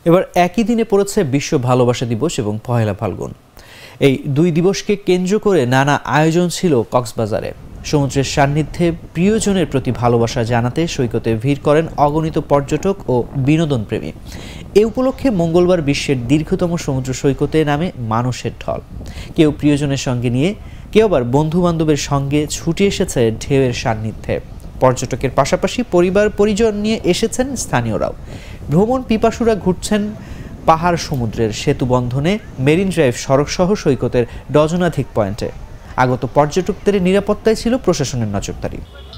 এবার একই দিনে পড়েছে বিশ্ব ভালোবাসা দিবস এবং পহেলা ফাল্গুন। এই দুই দিবসকে কেন্দ্র করে নানা আয়োজন ছিল কক্সবাজারে। সমুদ্রের সান্নিধ্যে প্রিয়জনের প্রতি ভালোবাসা জানাতে সৈকতে ভিড় করেন অগণিত পর্যটক ও বিনোদন প্রেমী। এ উপলক্ষে মঙ্গলবার বিশ্বের দীর্ঘতম সমুদ্র সৈকতে নামে মানুষের ঢল। কেউ প্রিয়জনের সঙ্গে নিয়ে, কেউ আবার বন্ধু বান্ধবের সঙ্গে ছুটে এসেছে ঢেউয়ের সান্নিধ্যে। পর্যটকের পাশাপাশি পরিবার পরিজন নিয়ে এসেছেন স্থানীয়রাও। ভ্রমণ পিপাসুরা ঘুরছেন পাহাড় সমুদ্রের সেতু বন্ধনে, মেরিন ড্রাইভ সড়কসহ সৈকতের ডজনাধিক পয়েন্টে। আগত পর্যটকদের নিরাপত্তায় ছিল প্রশাসনের নজরদারি।